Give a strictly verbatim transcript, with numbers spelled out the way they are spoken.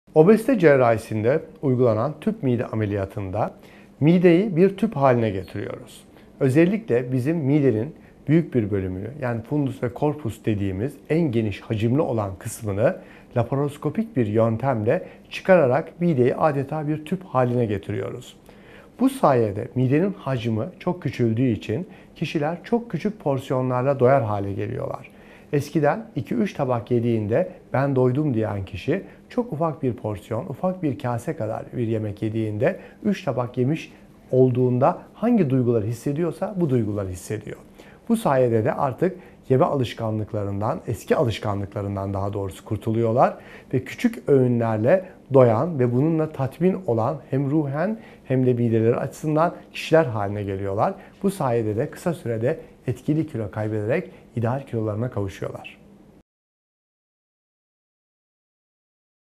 Obezite cerrahisinde uygulanan tüp mide ameliyatında mideyi bir tüp haline getiriyoruz. Özellikle bizim midenin büyük bir bölümünü, yani fundus ve korpus dediğimiz en geniş hacimli olan kısmını laparoskopik bir yöntemle çıkararak mideyi adeta bir tüp haline getiriyoruz. Bu sayede midenin hacmi çok küçüldüğü için kişiler çok küçük porsiyonlarla doyar hale geliyorlar. Eskiden iki üç tabak yediğinde ben doydum diyen kişi çok ufak bir porsiyon, ufak bir kase kadar bir yemek yediğinde üç tabak yemiş olduğunda hangi duyguları hissediyorsa bu duyguları hissediyor. Bu sayede de artık yeme alışkanlıklarından, eski alışkanlıklarından daha doğrusu kurtuluyorlar ve küçük öğünlerle doyan ve bununla tatmin olan hem ruhen hem de mideleri açısından kişiler haline geliyorlar. Bu sayede de kısa sürede etkili kilo kaybederek ideal kilolarına kavuşuyorlar.